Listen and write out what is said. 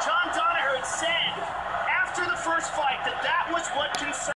John Danaher had said after the first fight that was what concerned